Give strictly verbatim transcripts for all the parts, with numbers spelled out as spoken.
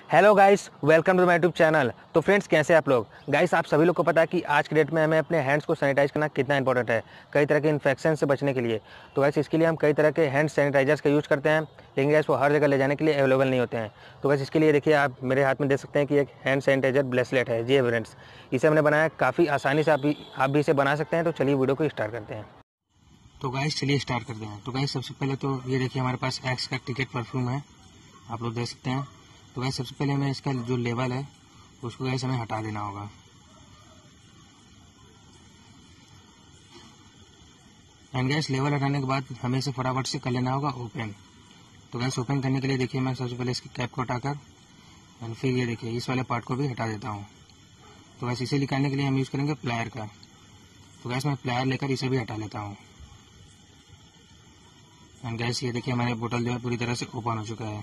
Hello guys, welcome to my YouTube channel. तो friends, कैसे आप लोग? गाइस, आप सभी लोग को पता है कि आज के डेट में हमें अपने हैंड्स को सैनिटाइज करना कितना इंपॉर्टेंट है कई तरह के इन्फेक्शन से बचने के लिए। तो गाइस, इसके लिए हम कई तरह के हैंड सैनिटाइजर्स का यूज़ करते हैं, लेकिन गाइस वो हर जगह ले जाने के लिए अवेलेबल नहीं होते हैं। तो गाइस, इसके लिए देखिए, आप मेरे हाथ में देख सकते हैं कि एक हैंड सैनिटाइजर ब्रेसलेट है। जी है फ्रेंड्स, इसे हमने बनाया काफ़ी आसानी से। आप भी आप भी इसे बना सकते हैं। तो चलिए वीडियो को स्टार्ट करते हैं। तो गाइस चलिए स्टार्ट करते हैं। तो गाइस सबसे पहले तो ये देखिए, हमारे पास एक्स का टिकट परफ्यूम है, आप लोग देख सकते हैं। तो गाइस सबसे पहले हमें इसका जो लेवल है उसको गाइस हमें हटा देना होगा। एंड गाइस लेवल हटाने के बाद हमें इसे फटाफट से कर लेना होगा ओपन। तो गाइस ओपन करने के लिए देखिए, मैं सबसे पहले इसकी कैप को हटाकर एंड फिर ये देखिए इस वाले पार्ट को भी हटा देता हूँ। तो गाइस इसे निकालने के लिए हम यूज़ करेंगे प्लायर का। तो गाइस मैं प्लायर लेकर इसे भी हटा लेता हूँ। एंड गैस ये देखिए, हमारे बोतल जो है पूरी तरह से ओपन हो चुका है।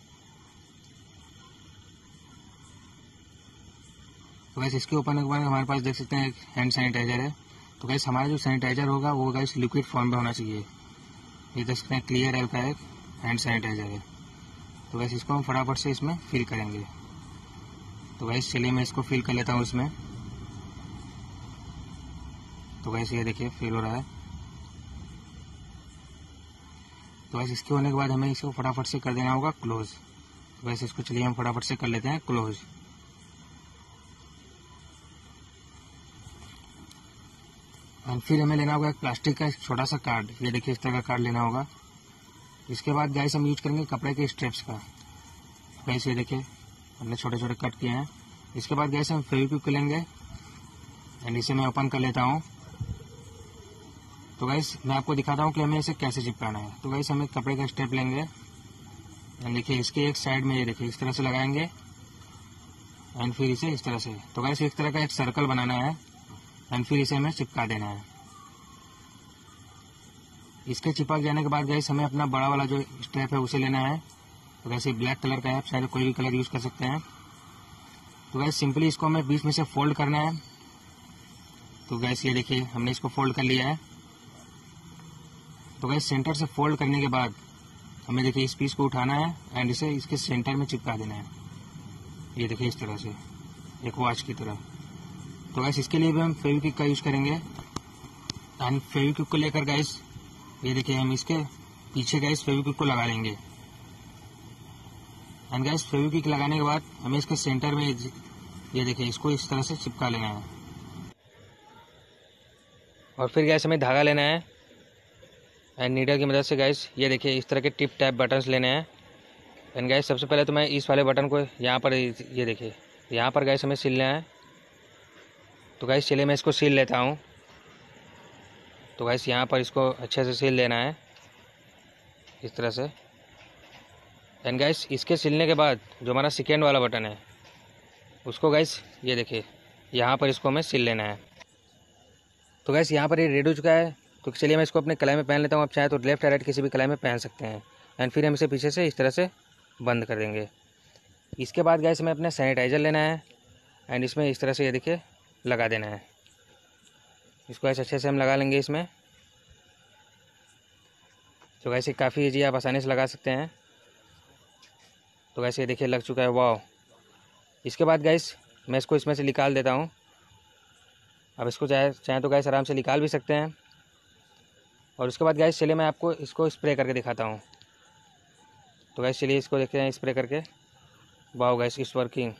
तो गैस इसके ओपन होने के बाद हमारे पास देख सकते हैं एक हैंड सैनिटाइजर है। तो गैस हमारा जो सैनिटाइजर होगा वो गैस लिक्विड फॉर्म में होना चाहिए। ये देख सकते हैं क्लियर एल का एक हैंड सैनिटाइजर है। तो गैस इसको हम फटाफट से इसमें फिल करेंगे। तो गैस चलिए मैं इसको फिल कर लेता हूँ इसमें। तो गैस ये देखिए फिल हो रहा है। तो वैसे इसके होने के बाद हमें इसको फटाफट से कर देना होगा क्लोज। तो वैसे इसको चलिए हम फटाफट से कर लेते हैं क्लोज। और फिर हमें लेना होगा एक प्लास्टिक का छोटा सा कार्ड। ये देखिए इस तरह का कार्ड लेना होगा। इसके बाद गैस हम यूज करेंगे कपड़े के स्ट्रिप्स का। गैस ये देखिए हमने छोटे छोटे कट किए हैं। इसके बाद गैस हम फेविक्विक लेंगे एंड इसे मैं ओपन कर लेता हूँ। तो गाइस मैं आपको दिखाता हूँ कि हमें इसे कैसे चिपकाना है। तो गाइस हम एक कपड़े का स्टेप लेंगे एंड देखिए इसके एक साइड में ये देखिए इस तरह से लगाएंगे एंड फिर इसे इस तरह से। तो गाइस एक तरह का एक सर्कल बनाना है एंड फिर इसे हमें चिपका देना है। इसके चिपक जाने के बाद गाइस हमें अपना बड़ा वाला जो स्टेप है उसे लेना है। तो वैसे ब्लैक कलर का है, आप शायद कोई भी कलर यूज कर सकते हैं। तो गाइस सिंपली इसको हमें बीच में से फोल्ड करना है। तो गाइस ये देखिए हमने इसको फोल्ड कर लिया है। तो गाइस सेंटर से फोल्ड करने के बाद हमें देखिए इस पीस को उठाना है एंड इसे इसके सेंटर में चिपका देना है। ये देखिए इस तरह से एक वॉच की तरह। तो गाइस इसके लिए भी हम फेविक्विक का यूज करेंगे एंड फेविक्विक को लेकर गाइस ये देखिए हम इसके पीछे गाइस फेविक्विक को लगा लेंगे। एंड गाइस फेविक्विक लगाने के बाद हमें इसके सेंटर में ये देखिए इसको इस तरह से चिपका लेना है। और फिर गैस हमें धागा लेना है एंड नीडल की मदद से गाइस ये देखिए इस तरह के टिप टैप बटन्स लेने हैं। एंड गाइस सबसे पहले तो मैं इस वाले बटन को यहाँ पर ये देखिए यहाँ पर गाइस हमें सिलना है। तो गाइस चलिए मैं इसको सील लेता हूँ। तो गाइस यहाँ पर इसको अच्छे से सील लेना है इस तरह से। एंड गाइस इसके सिलने के बाद जो हमारा सेकेंड वाला बटन है उसको गाइस ये देखिए यहाँ पर इसको हमें सिल लेना है। तो गाइस यहाँ पर ये रेडी हो चुका है। तो चलिए मैं इसको अपने कलाई में पहन लेता हूँ। आप चाहे तो लेफ्ट या राइट किसी भी कलाई में पहन सकते हैं। एंड फिर हम इसे पीछे से इस तरह से बंद कर देंगे। इसके बाद गाइस हमें अपना सैनिटाइज़र लेना है एंड इसमें इस तरह से ये देखिए लगा देना है। इसको ऐसे अच्छे से हम लगा लेंगे इसमें। तो गाइस ये काफ़ी ईजी, आप आसानी से लगा सकते हैं। तो गाइस ये देखिए लग चुका है, वाह। इसके बाद गाइस मैं इसको इसमें से निकाल देता हूँ। अब इसको चाहे चाहे तो गाइस आराम से निकाल भी सकते हैं। और उसके बाद गाइस चलिए मैं आपको इसको स्प्रे करके दिखाता हूँ। तो गाइस चलिए इसको देखते हैं स्प्रे करके। Wow guys it's working.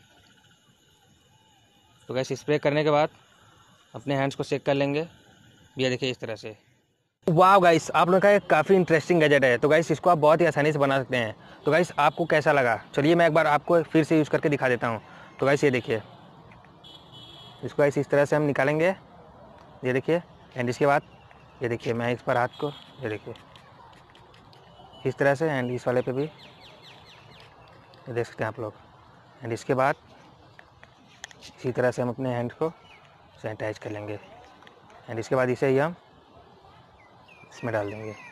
तो गाइस स्प्रे करने के बाद अपने हैंड्स को चेक कर लेंगे। ये देखिए इस तरह से। वाओ गाइस, आप लोगों का एक काफ़ी इंटरेस्टिंग गैजेट है। तो गाइस इसको आप बहुत ही आसानी से बना सकते हैं। तो गाइस आपको कैसा लगा? चलिए मैं एक बार आपको फिर से यूज़ करके दिखा देता हूँ। तो गाइस ये देखिए इसको गाइस इस तरह से हम निकालेंगे, ये देखिए। एंड इसके बाद ये देखिए मैं इस पर हाथ को ये देखिए इस तरह से एंड इस वाले पे भी ये देख सकते हैं आप लोग। एंड इसके बाद इसी तरह से हम अपने हैंड को सैनिटाइज कर लेंगे एंड इसके बाद इसे ही हम इसमें डाल देंगे।